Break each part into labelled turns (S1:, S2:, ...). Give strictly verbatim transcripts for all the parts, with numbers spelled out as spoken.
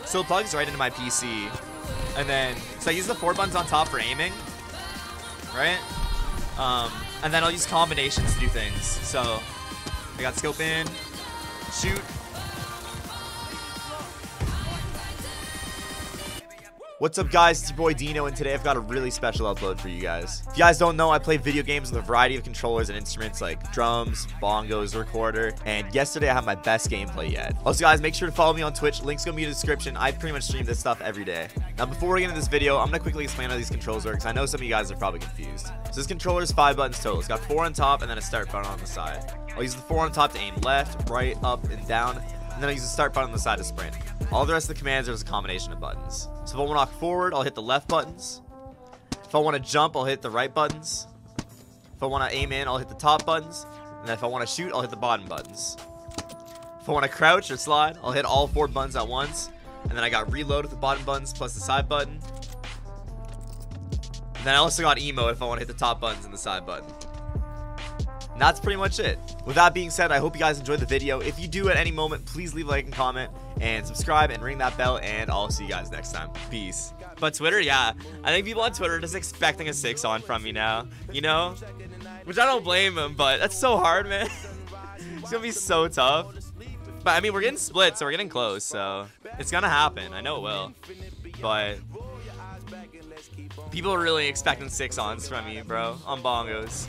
S1: So it plugs right into my P C. And then, so I use the four buttons on top for aiming, right? Um, and then I'll use combinations to do things. So I got scope in, shoot. What's up, guys? It's your boy Dino, and today I've got a really special upload for you guys. If you guys don't know, I play video games with a variety of controllers and instruments like drums, bongos, recorder, and yesterday I had my best gameplay yet. Also, guys, make sure to follow me on Twitch. Link's gonna be in the description. I pretty much stream this stuff every day. Now, before we get into this video, I'm gonna quickly explain how these controls work, because I know some of you guys are probably confused. So this controller is five buttons total. It's got four on top and then a start button on the side. I'll use the four on top to aim left, right, up, and down, and then I'll use the start button on the side to sprint. All the rest of the commands are just a combination of buttons. So if I want to walk forward, I'll hit the left buttons. If I want to jump, I'll hit the right buttons. If I want to aim in, I'll hit the top buttons. And then if I want to shoot, I'll hit the bottom buttons. If I want to crouch or slide, I'll hit all four buttons at once. And then I got reload with the bottom buttons plus the side button. And then I also got emote if I want to hit the top buttons and the side button. And that's pretty much it. With that being said, I hope you guys enjoyed the video. If you do at any moment, please leave a like and comment and subscribe and ring that bell, and I'll see you guys next time. Peace. But Twitter, yeah, I think people on Twitter are just expecting a six on from me now, you know, which I don't blame them, but that's so hard, man. It's gonna be so tough. But I mean, we're getting split, so we're getting close, so it's gonna happen. I know it will, but people are really expecting six ons from me, bro, on bongos.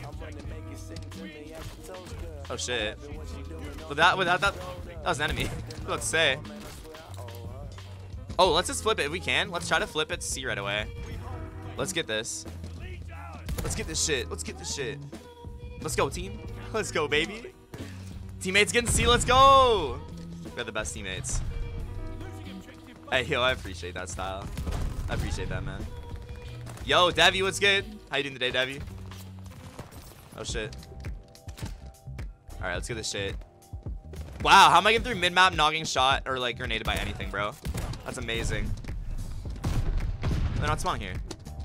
S1: Oh shit. Without, without that, that was an enemy. I was about to say. Oh, let's just flip it if we can. Let's try to flip it to C right away. Let's get this. Let's get this shit. Let's get this shit. Let's go, team. Let's go, baby. Teammates getting C. Let's go. We're the best teammates. Hey, yo, I appreciate that style. I appreciate that, man. Yo, Devi, what's good? How you doing today, Devi? Oh, shit. All right, let's get this shit. Wow, how am I getting through mid-map knocking shot or like grenaded by anything, bro? That's amazing. They're not spawning here.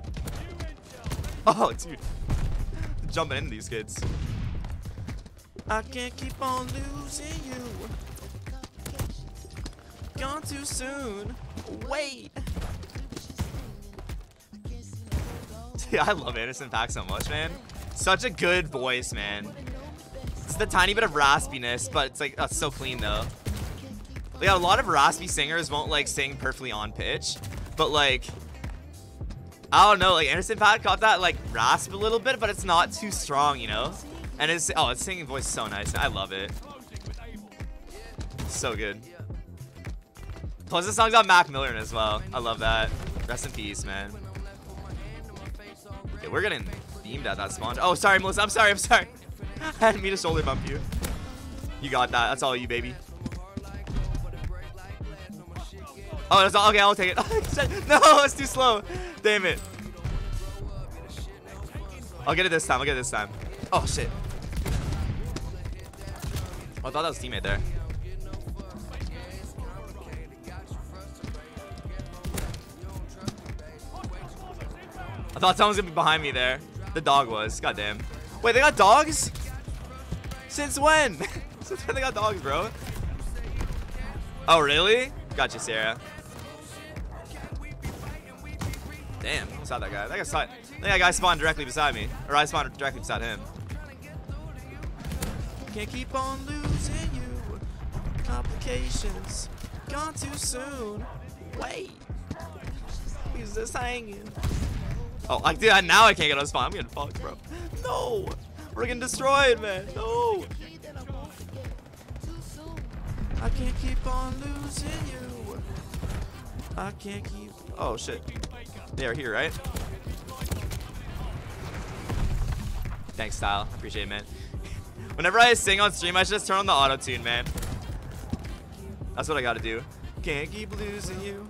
S1: Oh, dude. Jumping into these kids. I can't keep on losing you. Gone too soon. Wait. Dude, I love Anderson .Paak so much, man. Such a good voice, man. It's the tiny bit of raspiness, but it's like, oh, it's so clean though. Like, a lot of raspy singers won't like sing perfectly on pitch, but like, I don't know, like Anderson .Paak got that like rasp a little bit, but it's not too strong, you know? And his, oh, his singing voice is so nice. I love it. So good. Plus, this song's got Mac Miller in it as well. I love that. Rest in peace, man. Okay, we're getting beamed at that spawn. Oh, sorry, Melissa. I'm sorry. I'm sorry. I didn't mean to shoulder bump you. You got that. That's all you, baby. Oh, that's all. Okay, I'll take it. No, it's too slow. Damn it. I'll get it this time. I'll get it this time. Oh, shit. Oh, I thought that was a teammate there. I thought someone was going to be behind me there. The dog was. Goddamn. Wait, they got dogs? Since when? Since when they got dogs, bro? Oh, really? Gotcha, Sarah. Damn, I saw that guy. That guy saw, I think that guy spawned directly beside me. Or I spawned directly beside him. Can't keep on losing you. Complications. Gone too soon. Wait. He's just hanging. Oh, like, dude, now I can't get on spawn. I'm getting fucked, bro. No. We're getting destroyed, man. No. I can't keep on losing you. I can't keep. Oh, shit. They are here, right? Thanks, Style. Appreciate it, man. Whenever I sing on stream, I should just turn on the auto-tune, man. That's what I gotta do. Can't keep losing you.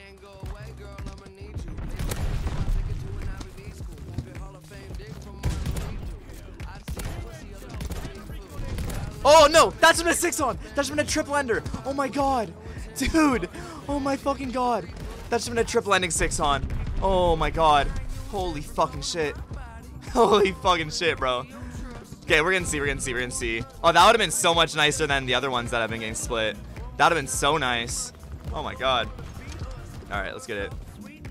S1: Oh no, that's been a six on. That's been a triple ender. Oh my god, dude. Oh my fucking god. That's been a triple ending six on. Oh my god. Holy fucking shit. Holy fucking shit, bro. Okay, we're gonna see. We're gonna see. We're gonna see. Oh, that would have been so much nicer than the other ones that have been getting split. That would have been so nice. Oh my god. All right, let's get it.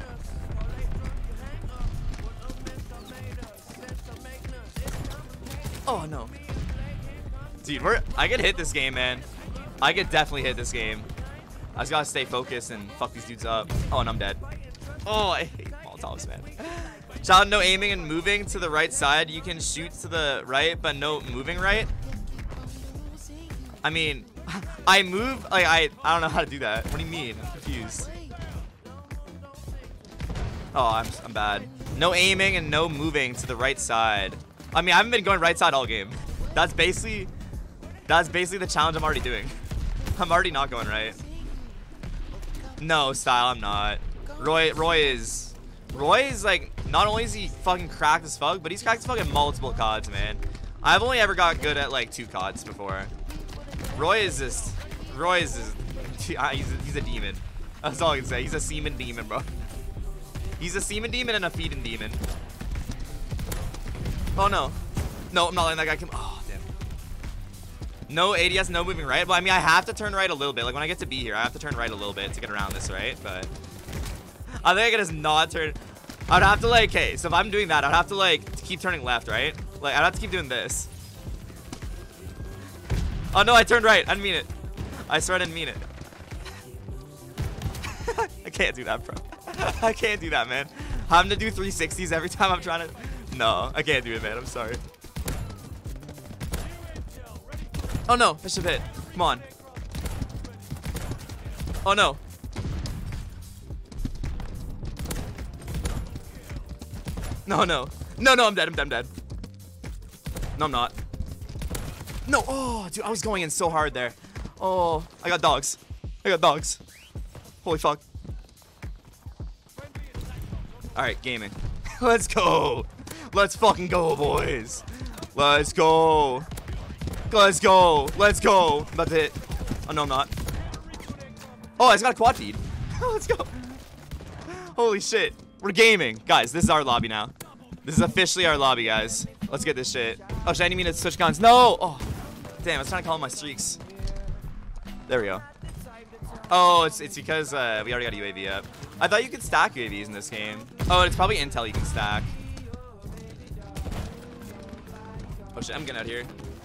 S1: Oh no. Dude, we're I could hit this game, man. I could definitely hit this game. I just gotta stay focused and fuck these dudes up. Oh, and I'm dead. Oh, I hate Molotovs, man. Child, no aiming and moving to the right side. You can shoot to the right, but no moving right. I mean, I move, like, I, I don't know how to do that. What do you mean? I'm confused. Oh, I'm, I'm bad. No aiming and no moving to the right side. I mean, I haven't been going right side all game. That's basically, that's basically the challenge I'm already doing. I'm already not going right. No, Style, I'm not. Roy, Roy is, Roy is like, not only is he fucking cracked as fuck, but he's cracked as fuck at multiple C O Ds, man. I've only ever got good at like two C O Ds before. Roy is just, Roy is just, he's a, he's a demon. That's all I can say. He's a semen demon, bro. He's a semen demon and a feeding demon. Oh no. No, I'm not letting that guy come. Oh, damn. No A D S, no moving right. Well, I mean, I have to turn right a little bit. Like, when I get to B here, I have to turn right a little bit to get around this, right? But I think I can just not turn. I'd have to, like, okay, so if I'm doing that, I'd have to, like, keep turning left, right? Like, I'd have to keep doing this. Oh, no, I turned right. I didn't mean it. I swear I didn't mean it. I can't do that, bro. I can't do that, man. Having to do three sixties every time I'm trying to... No, I can't do it, man. I'm sorry. Oh, no. Bishop hit. Come on. Oh, no. No, no. No, no, I'm dead. I'm dead. I'm dead. No, I'm not. No. Oh, dude, I was going in so hard there. Oh, I got dogs. I got dogs. Holy fuck. All right, gaming. Let's go. Let's fucking go, boys. Let's go. Let's go. Let's go. I'm about to hit. Oh, no, I'm not. Oh, I just got a quad feed. Let's go. Holy shit. We're gaming. Guys, this is our lobby now. This is officially our lobby, guys. Let's get this shit. Oh, shit, I didn't mean to switch guns. No. Oh, damn. I was trying to call in my streaks. There we go. Oh, it's, it's because uh, we already got a U A V up. I thought you could stack U A Vs in this game. Oh, it's probably intel you can stack. Oh, shit. I'm getting out here.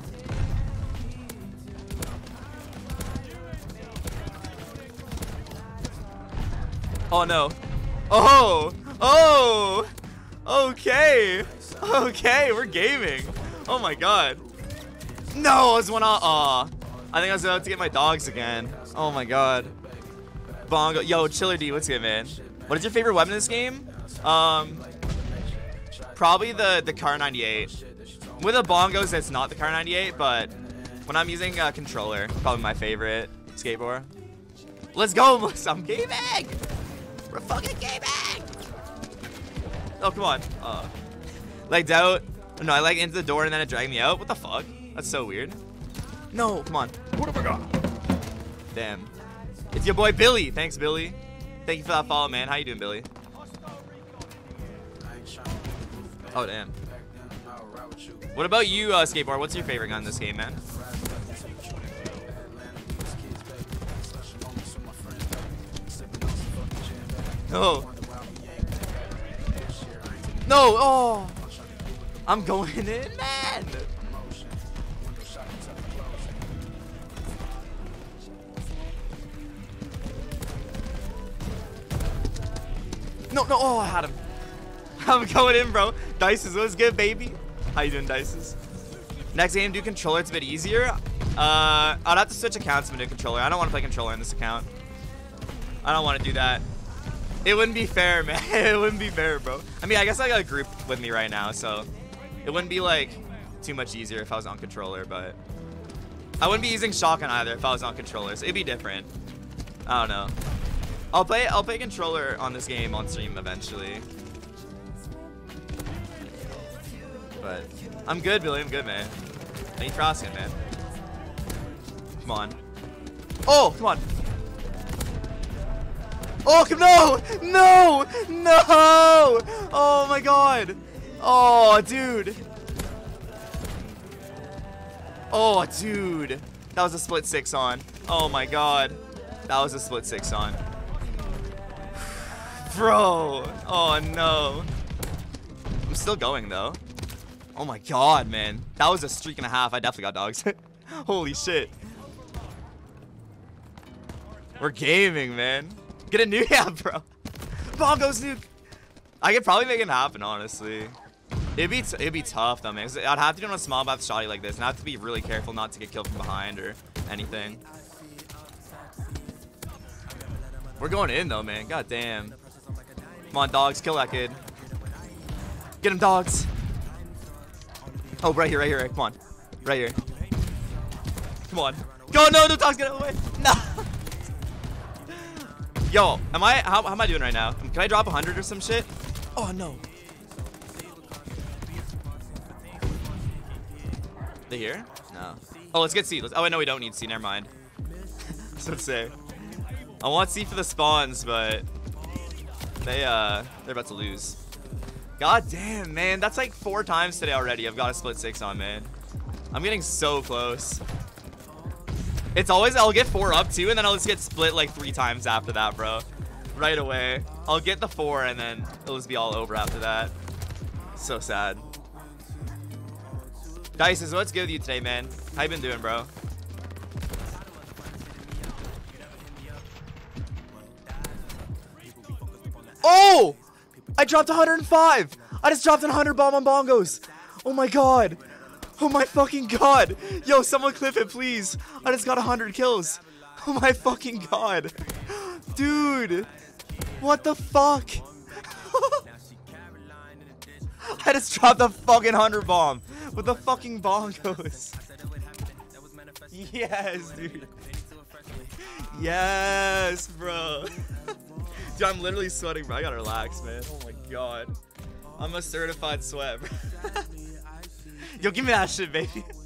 S1: Oh, no. Oh. Oh. Okay. Okay. We're gaming. Oh, my God. No. I was one out. Aw. I think I was about to get my dogs again. Oh, my God. Bongo. Yo, Chiller D. What's good, man? What is your favorite weapon in this game? Um, probably the, the Car ninety-eight. With the Bongos, it's not the Car ninety-eight, but when I'm using a controller, probably my favorite skateboard. Let's go. I'm gaming. We're fucking gaming. Oh, come on. Uh, legged out. No, I like into the door and then it dragged me out. What the fuck? That's so weird. No, come on. What have I got? Damn. It's your boy Billy. Thanks, Billy. Thank you for that follow, man. How you doing, Billy? Oh, damn. What about you, uh, skateboard? What's your favorite gun in this game, man? No. No. Oh. I'm going in, man. No, no. Oh, I had him. I'm going in, bro. Dices, what's good, baby? How you doing, Dices? Next game, do controller. It's a bit easier. Uh, I'd have to switch accounts to do controller. I don't want to play controller in this account. I don't want to do that. It wouldn't be fair, man. It wouldn't be fair, bro. I mean, I guess I got a group with me right now, so it wouldn't be like too much easier if I was on controller, but I wouldn't be using shotgun either if I was on controller, so it'd be different. I don't know. I'll play I'll play controller on this game on stream eventually. But I'm good, Billy. I'm good, man. Thank you for asking, man. Come on. Oh, come on. Oh, come no! No! No! Oh my god. Oh, dude. Oh, dude. That was a split six on. Oh my god. That was a split six on. Bro. Oh, no. I'm still going, though. Oh, my God, man. That was a streak and a half. I definitely got dogs. Holy shit. We're gaming, man. Get a nuke. Yeah, bro. Bongos nuke. I could probably make it happen, honestly. It'd be, t it'd be tough, though, man. I'd have to do it on a small map shotty like this, and I have to be really careful not to get killed from behind or anything. We're going in, though, man. God damn. Come on, dogs. Kill that kid. Get him, dogs. Oh, right here, right here. Right. Come on. Right here. Come on. Go, no, no, dogs, get out of the way. No. Yo, am I, how, how am I doing right now? Can I drop one hundred or some shit? Oh, no. They here? No. Oh, let's get C. Let's, oh, wait, no, we don't need C. Never mind. So let's say. I want C for the spawns, but they, uh, they're about to lose. God damn, man. That's like four times today already. I've got a split six on, man. I'm getting so close. It's always, I'll get four up too, and then I'll just get split like three times after that, bro. Right away. I'll get the four, and then it'll just be all over after that. So sad. Dice, so what's good with you today, man? How you been doing, bro? Oh! I dropped one hundred five! I just dropped a one hundred bomb on Bongos! Oh my god! Oh my fucking god! Yo, someone clip it, please! I just got one hundred kills! Oh my fucking god! Dude! What the fuck? I just dropped a fucking one hundred bomb with the fucking Bongos. Yes, dude. Yes, bro. Dude, I'm literally sweating, bro. I gotta relax, man. Oh my god. I'm a certified sweat, bro. Yo, give me that shit, baby.